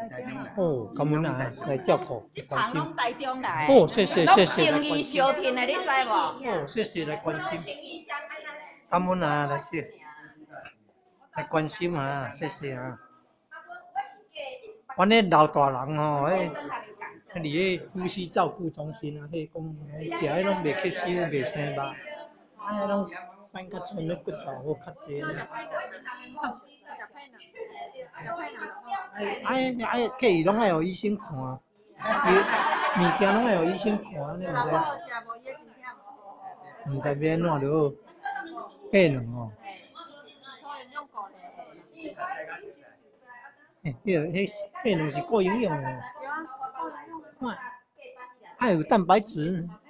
哦，感恩啊，来照顾， 这关心。 旁拢台中来。 哦，谢谢谢谢， 拢情义相挺的，你知无？ 哦，谢谢来关心。感恩啊，来谢，来关心啊，谢谢啊。阮迄老大人吼，迄伫夫妻照顾中心啊，迄讲食迄拢袂吸收，袂生肉，迄拢反较剩咧骨头好较济。客伊拢爱互医生看，物件拢爱互医生看，你毋知？毋知要安怎就好，配两哦。迄两是够营养的哦。爱有蛋白质。